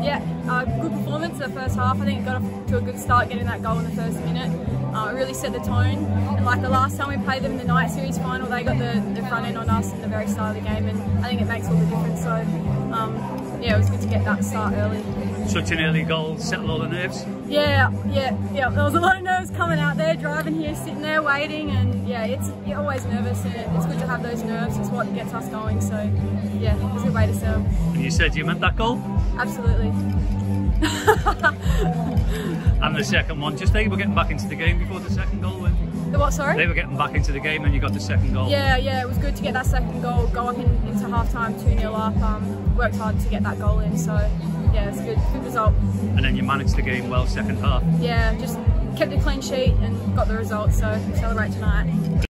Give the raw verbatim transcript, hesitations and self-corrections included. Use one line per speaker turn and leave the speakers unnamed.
Yeah, uh, good performance in the first half. I think it got off to a good start getting that goal in the first minute. Uh, it really set the tone. And like the last time we played them in the night series final, they got the, the front end on us at the very start of the game, and I think it makes all the difference. So um, yeah, it was good to get that start early.
Such an early goal, settle all the nerves?
Yeah, yeah, yeah. There was a lot of nerves coming out there, driving here, sitting there, waiting, and yeah, it's you're always nervous, and it's good to have those nerves. It's what gets us going. So yeah, it's a good way to settle.
And you said you meant that goal?
Absolutely.
And the second one, just they were getting back into the game before the second goal went.
The what, sorry?
They were getting back into the game and you got the second goal.
Yeah, yeah, it was good to get that second goal, go up in, into half-time two nil up, um, worked hard to get that goal in, so yeah, it's a good, good result.
And then you managed the game well second half.
Yeah, just kept a clean sheet and got the result, so celebrate tonight.